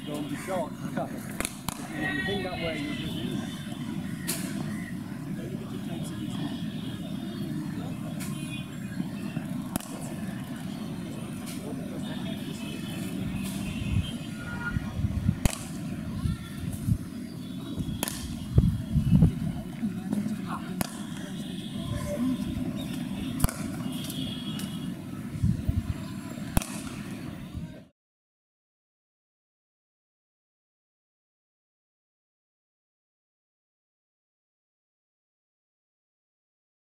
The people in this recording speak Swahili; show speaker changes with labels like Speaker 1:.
Speaker 1: don't be short. If you think that way, you'll just lose.